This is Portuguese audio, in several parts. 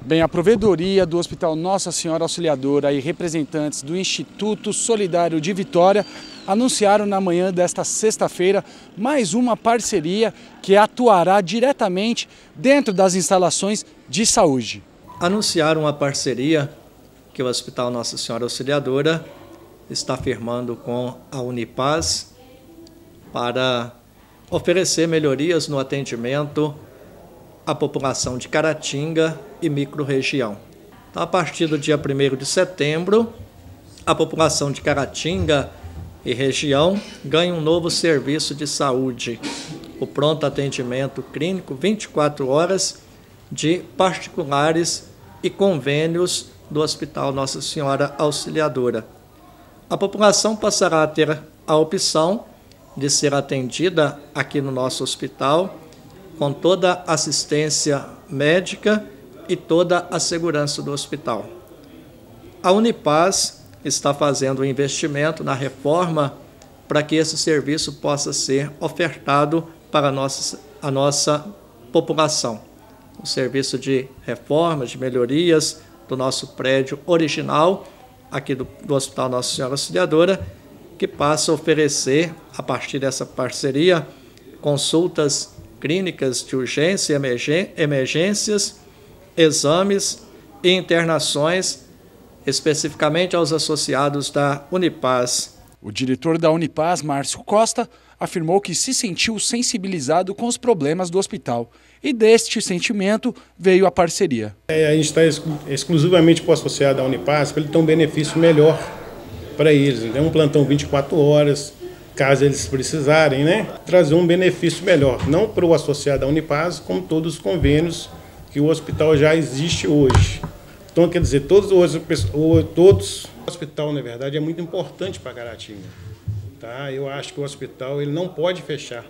Bem, a provedoria do Hospital Nossa Senhora Auxiliadora e representantes do Instituto Solidário de Vitória anunciaram na manhã desta sexta-feira mais uma parceria que atuará diretamente dentro das instalações de saúde. Anunciaram uma parceria que o Hospital Nossa Senhora Auxiliadora está firmando com a Unipaz para oferecer melhorias no atendimento à população de Caratinga e microrregião. Então, a partir do dia 1º de setembro, a população de Caratinga e região ganha um novo serviço de saúde, o pronto atendimento clínico 24 horas de particulares e convênios do Hospital Nossa Senhora Auxiliadora. A população passará a ter a opção de ser atendida aqui no nosso hospital com toda a assistência médica e toda a segurança do hospital. A Unipaz está fazendo um investimento na reforma para que esse serviço possa ser ofertado para a nossa população. O serviço de reforma, de melhorias do nosso prédio original, aqui do Hospital Nossa Senhora Auxiliadora, que passa a oferecer, a partir dessa parceria, consultas clínicas de urgência e emergências, exames e internações, especificamente aos associados da Unipaz. O diretor da Unipaz, Márcio Costa, afirmou que se sentiu sensibilizado com os problemas do hospital e deste sentimento veio a parceria. A gente está exclusivamente com o associado da Unipaz para ele ter um benefício melhor para eles. Um plantão 24 horas, caso eles precisarem, trazer um benefício melhor, não para o associado da Unipaz, como todos os convênios que o hospital já existe hoje. Então, quer dizer, o hospital, na verdade, é muito importante para Caratinga. Tá? Eu acho que o hospital ele não pode fechar.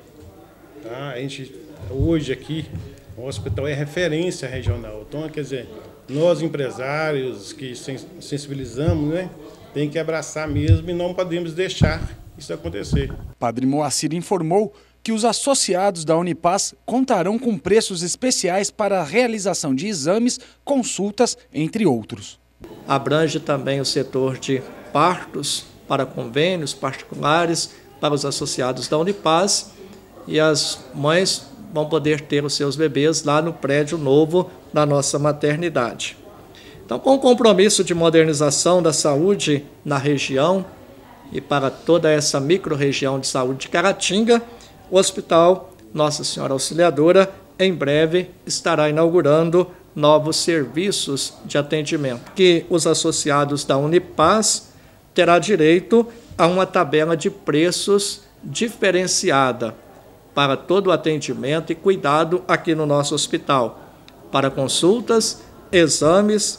Tá? A gente, hoje aqui, o hospital é referência regional. Então, quer dizer, nós empresários que sensibilizamos, tem que abraçar mesmo e não podemos deixar isso acontecer. Padre Moacir informou que os associados da Unipaz contarão com preços especiais para a realização de exames, consultas, entre outros. Abrange também o setor de partos para convênios particulares para os associados da Unipaz e as mães vão poder ter os seus bebês lá no prédio novo da nossa maternidade. Então, com o compromisso de modernização da saúde na região e para toda essa microrregião de saúde de Caratinga, o Hospital Nossa Senhora Auxiliadora, em breve, estará inaugurando novos serviços de atendimento, que os associados da Unipaz terá direito a uma tabela de preços diferenciada para todo o atendimento e cuidado aqui no nosso hospital, para consultas, exames,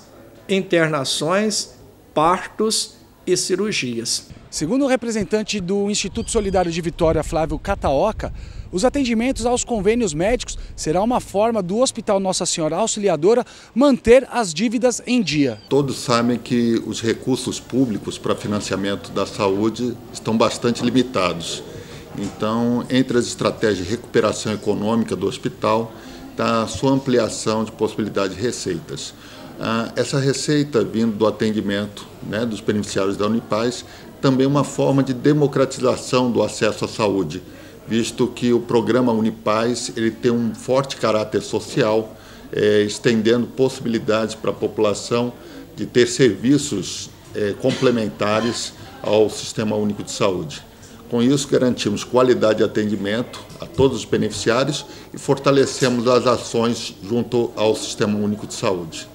internações, partos e cirurgias. Segundo o representante do Instituto Solidário de Vitória, Flávio Cataoca, os atendimentos aos convênios médicos será uma forma do Hospital Nossa Senhora Auxiliadora manter as dívidas em dia. Todos sabem que os recursos públicos para financiamento da saúde estão bastante limitados. Então, entre as estratégias de recuperação econômica do hospital, está a sua ampliação de possibilidade de receitas. Essa receita vindo do atendimento dos beneficiários da Unipaz também uma forma de democratização do acesso à saúde, visto que o programa Unipaz ele tem um forte caráter social, estendendo possibilidades para a população de ter serviços complementares ao Sistema Único de Saúde. Com isso, garantimos qualidade de atendimento a todos os beneficiários e fortalecemos as ações junto ao Sistema Único de Saúde.